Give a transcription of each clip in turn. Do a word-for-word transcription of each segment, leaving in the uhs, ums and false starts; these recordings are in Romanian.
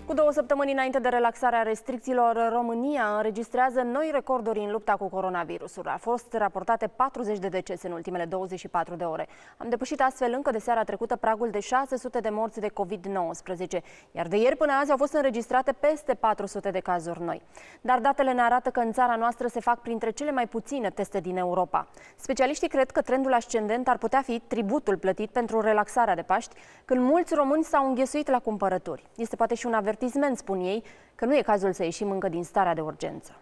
Cu două săptămâni înainte de relaxarea restricțiilor, România înregistrează noi recorduri în lupta cu coronavirusul. Au fost raportate patruzeci de decese în ultimele douăzeci și patru de ore. Am depășit astfel încă de seara trecută pragul de șase sute de morți de COVID nouăsprezece, iar de ieri până azi au fost înregistrate peste patru sute de cazuri noi. Dar datele ne arată că în țara noastră se fac printre cele mai puține teste din Europa. Specialiștii cred că trendul ascendent ar putea fi tributul plătit pentru relaxarea de Paști, când mulți români s-au înghesuit la cumpărături. Este poate și un avertisment, spun ei, că nu e cazul să ieșim încă din starea de urgență.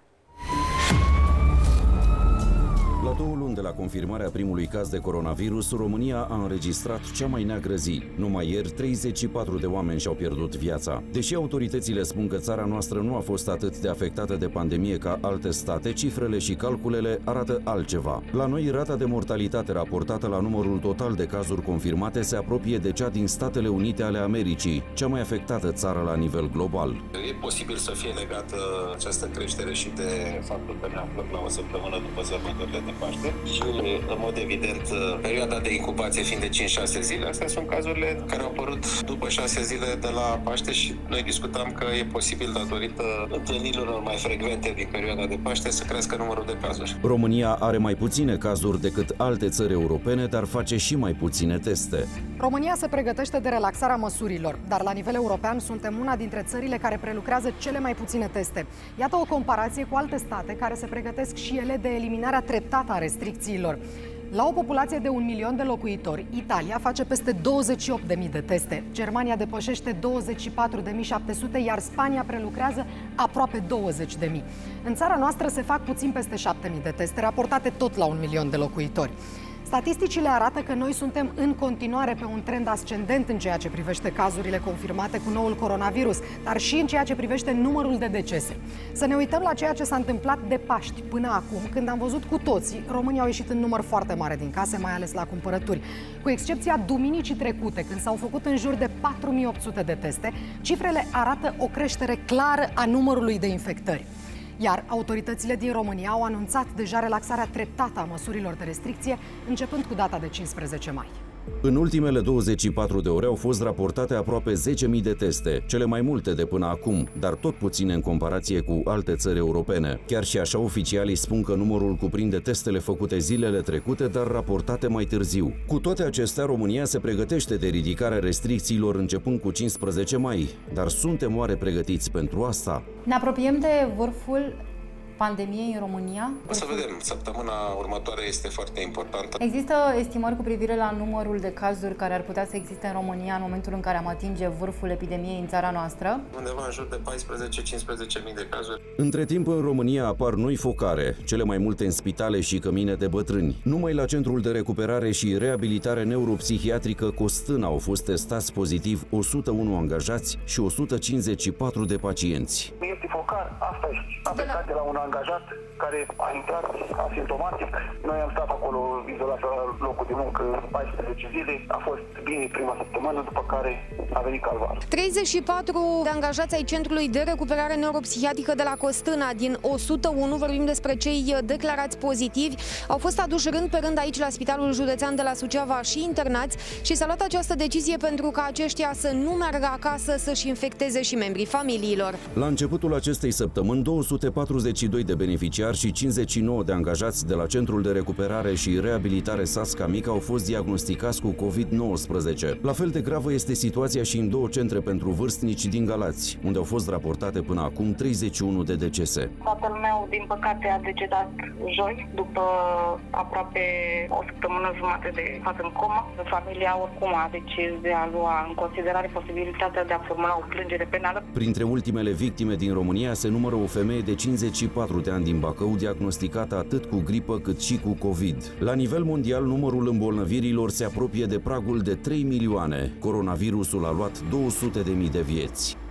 La două luni de la confirmarea primului caz de coronavirus, România a înregistrat cea mai neagră zi. Numai ieri, treizeci și patru de oameni și-au pierdut viața. Deși autoritățile spun că țara noastră nu a fost atât de afectată de pandemie ca alte state, cifrele și calculele arată altceva. La noi, rata de mortalitate raportată la numărul total de cazuri confirmate se apropie de cea din Statele Unite ale Americii, cea mai afectată țară la nivel global. E posibil să fie legată această creștere și de faptul că ne aflăm la o săptămână după sărbătorile de Paște și, în mod evident, perioada de incubație fiind de cinci șase zile, astea sunt cazurile care au apărut după șase zile de la Paște și noi discutam că e posibil, datorită întâlnirilor mai frecvente din perioada de Paște, să crească numărul de cazuri. România are mai puține cazuri decât alte țări europene, dar face și mai puține teste. România se pregătește de relaxarea măsurilor, dar la nivel european suntem una dintre țările care prelucrează cele mai puține teste. Iată o comparație cu alte state care se pregătesc și ele de eliminarea treptată a restricțiilor. La o populație de un milion de locuitori, Italia face peste douăzeci și opt de mii de teste, Germania depășește douăzeci și patru de mii șapte sute, iar Spania prelucrează aproape douăzeci de mii. În țara noastră se fac puțin peste șapte mii de teste, raportate tot la un milion de locuitori. Statisticile arată că noi suntem în continuare pe un trend ascendent în ceea ce privește cazurile confirmate cu noul coronavirus, dar și în ceea ce privește numărul de decese. Să ne uităm la ceea ce s-a întâmplat de Paști până acum, când am văzut cu toții, românii au ieșit în număr foarte mare din case, mai ales la cumpărături. Cu excepția duminicii trecute, când s-au făcut în jur de patru mii opt sute de teste, cifrele arată o creștere clară a numărului de infectări. Iar autoritățile din România au anunțat deja relaxarea treptată a măsurilor de restricție, începând cu data de cincisprezece mai. În ultimele douăzeci și patru de ore au fost raportate aproape zece mii de teste, cele mai multe de până acum, dar tot puține în comparație cu alte țări europene. Chiar și așa, oficialii spun că numărul cuprinde testele făcute zilele trecute, dar raportate mai târziu. Cu toate acestea, România se pregătește de ridicarea restricțiilor începând cu cincisprezece mai, dar suntem oare pregătiți pentru asta? Ne apropiem de vârful pandemiei în România? O să vedem. Săptămâna următoare este foarte importantă. Există estimări cu privire la numărul de cazuri care ar putea să existe în România în momentul în care am atinge vârful epidemiei în țara noastră? Undeva în jur de paisprezece cincisprezece mii de cazuri. Între timp, în România apar noi focare, cele mai multe în spitale și cămine de bătrâni. Numai la Centrul de Recuperare și Reabilitare Neuropsihiatrică Costâna au fost testați pozitiv o sută unu angajați și o sută cincizeci și patru de pacienți. Este focar, asta este. Am plecat de la un angajat care a intrat asimptomatic. Noi am stat acolo izolat la locul de muncă paisprezece zile. A fost bine prima săptămână, după care a venit calvarul. treizeci și patru de angajați ai Centrului de Recuperare Neuropsihiatrică de la Costâna, din o sută unu, vorbim despre cei declarați pozitivi, au fost aduși rând pe rând aici la Spitalul Județean de la Suceava și internați și s-a luat această decizie pentru ca aceștia să nu meargă acasă să-și infecteze și membrii familiilor. La începutul acestei săptămâni, două sute patruzeci și doi de beneficiari și cincizeci și nouă de angajați de la Centrul de Recuperare și Reabilitare Sasca Mic au fost diagnosticați cu COVID nouăsprezece. La fel de gravă este situația și în două centre pentru vârstnici din Galați, unde au fost raportate până acum treizeci și unu de decese. Tatăl meu, din păcate, a decedat joi, după aproape o săptămână jumate de stat în comă. Familia oricum a decis de a lua în considerare posibilitatea de a formula o plângere penală. Printre ultimele victime din România se numără o femeie de cincizeci și patru de ani din Bacău, diagnosticată atât cu gripă cât și cu COVID. La nivel mondial, numărul îmbolnăvirilor se apropie de pragul de trei milioane. Coronavirusul a luat două sute de mii de vieți.